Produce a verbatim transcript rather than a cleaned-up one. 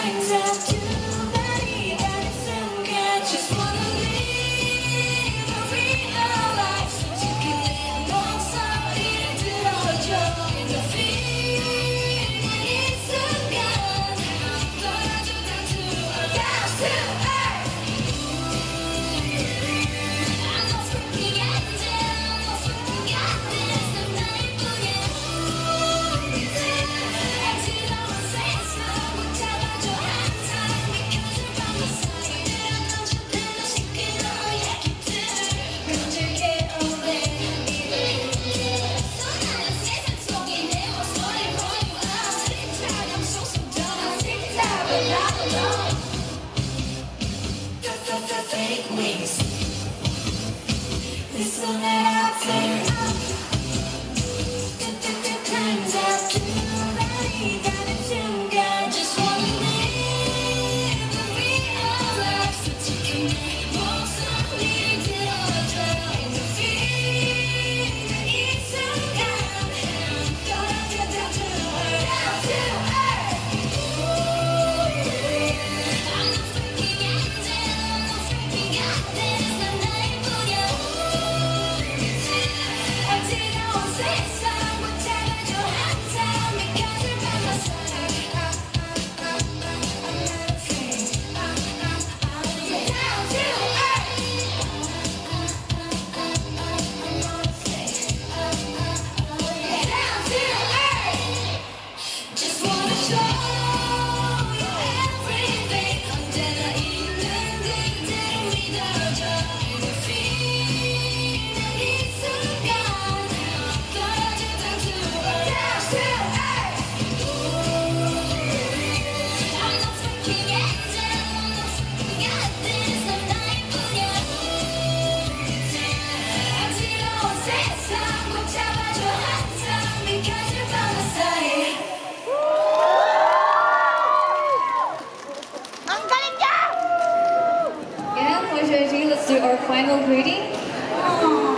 Listen that I turn up. Time's up to body, 가는 순간 just wanna live the real life. 솔직히 내 목소리를 들어줘. In the feeling 이 순간 떨어져 down to earth, down to earth. I'm not freaking angel, I'm not freaking goddess. 난 나일뿐이야. 어지러운 세상 못 잡아줘 항상 because you're by my side. I'm not afraid. I'm down to earth. I'm not afraid. Down to earth. Just wanna show you everything. 언제나 있는 그대로 믿어줘. In the feeling 이 순간 떨어져 down to earth, down to earth. I'm not freaking angel, I'm not freaking goddess. 난 나일뿐이야. 어지러운 세상 못 잡아줘 항상 because you're by my side. Yeah, what should I do? Let's do our final greeting.